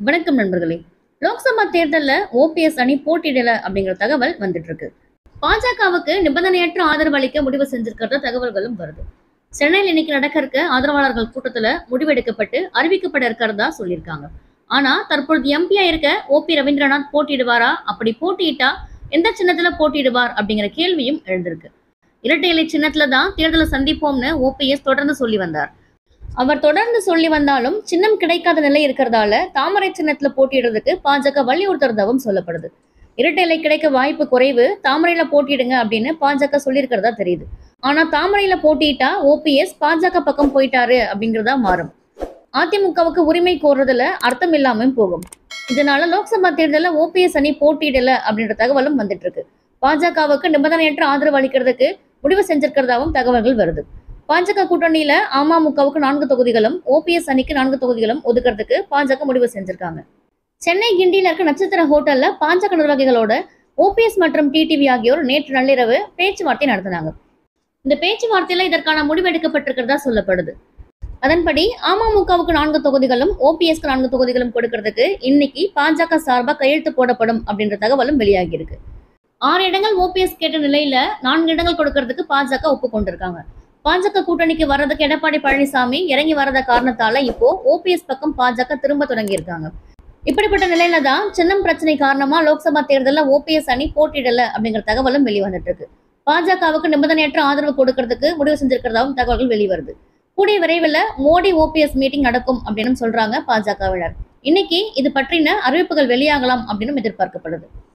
வணக்கம் நண்பர்களே. லோக்சபா தேர்தல்ல ஓபிஎஸ் அணி போட்டியிடல அப்படிங்கிற தகவல் வந்துட்டு இருக்கு. பாஜகவுக்கு நிபந்தனையற்ற ஆதரவு அளிக்க முடிவு செஞ்சிருக்கிறத தகவல்களும் வருது. சென்னையில் இன்னைக்கு நடக்க இருக்க ஆதரவாளர்கள் கூட்டத்துல முடிவெடுக்கப்பட்டு அறிவிக்கப்பட இருக்கிறதா சொல்லியிருக்காங்க. ஆனா தற்பொழுது எம்பியா இருக்க ஓபி ரவீந்திரநாத் போட்டியிடுவாரா, அப்படி போட்டியிட்டா எந்த சின்னத்துல போட்டியிடுவார் அப்படிங்கிற கேள்வியும் எழுந்திருக்கு. இரட்டை இலை சின்னத்துல தான் தேர்தலை சந்திப்போம்னு ஓபிஎஸ் தொடர்ந்து சொல்லி வந்தார். அவர் தொடர்ந்து சொல்லி வந்தாலும் சின்னம் கிடைக்காத நிலை இருக்கிறதால தாமரை சின்னத்துல போட்டியிடுறதுக்கு பாஜக வலியுறுத்துறதாவும் சொல்லப்படுது. இரட்டை இலை கிடைக்க வாய்ப்பு குறைவு, தாமரையில போட்டியிடுங்க அப்படின்னு பாஜக சொல்லியிருக்கிறதா தெரியுது. ஆனா தாமரையில போட்டியிட்டா ஓபிஎஸ் பாஜக பக்கம் போயிட்டாரு அப்படிங்கிறதா மாறும். அதிமுகவுக்கு உரிமை கோர்றதுல அர்த்தம் இல்லாம போகும். இதனால லோக்சபா தேர்தலில் ஓபிஎஸ் அணி போட்டியிடல அப்படின்ற தகவலும் வந்துட்டு இருக்கு. பாஜகவுக்கு நிபந்தனையற்ற ஆதரவு அளிக்கிறதுக்கு முடிவு செஞ்சிருக்கிறதாவும் தகவல்கள் வருது. பாஜக கூட்டணியில அமமுகவுக்கு 4 தொகுதிகளும் ஓபிஎஸ் அணிக்கு 4 தொகுதிகளும் ஒதுக்கிறதுக்கு பாஜக முடிவு செஞ்சிருக்காங்க. சென்னை கிண்டியில இருக்க நட்சத்திர ஹோட்டல்ல பாஜக நிர்வாகிகளோட ஓபிஎஸ் மற்றும் டிடிவி ஆகியோர் நேற்று நள்ளிரவு பேச்சுவார்த்தை நடத்தினாங்க. இந்த பேச்சுவார்த்தையில இதற்கான முடிவு எடுக்கப்பட்டிருக்கிறதா சொல்லப்படுது. அதன்படி அமமுகவுக்கு 4 தொகுதிகளும் ஓபிஎஸ்க்கு 4 தொகுதிகளும் கொடுக்கறதுக்கு இன்னைக்கு பாஜக சார்பா கையெழுத்து போடப்படும் அப்படின்ற தகவலும் வெளியாகி இருக்கு. 6 இடங்கள் ஓபிஎஸ் கேட்ட நிலையில 4 இடங்கள் கொடுக்கறதுக்கு பாஜக ஒப்புக்கொண்டிருக்காங்க. பாஜக கூட்டணிக்கு வர்றதுக்கு எடப்பாடி பழனிசாமி இறங்கி வரத காரணத்தால இப்போ ஓபிஎஸ் பக்கம் பாஜக திரும்ப தொடங்கி இருக்காங்க. இப்படிப்பட்ட நிலையில தான் சின்னம் பிரச்சனை காரணமா லோக்சபா தேர்தலில் ஓபிஎஸ் அணி போட்டியிடல அப்படிங்கிற தகவலும் வெளிவந்துட்டு இருக்கு. பாஜகவுக்கு நிபந்தனையற்ற ஆதரவு கொடுக்கறதுக்கு முடிவு செஞ்சிருக்கிறதாவும் தகவல்கள் வெளிவருது. கூடிய விரைவில் மோடி ஓபிஎஸ் மீட்டிங் நடக்கும் அப்படின்னு சொல்றாங்க பாஜகவினர். இன்னைக்கு இது பற்றின அறிவிப்புகள் வெளியாகலாம் அப்படின்னு எதிர்பார்க்கப்படுது.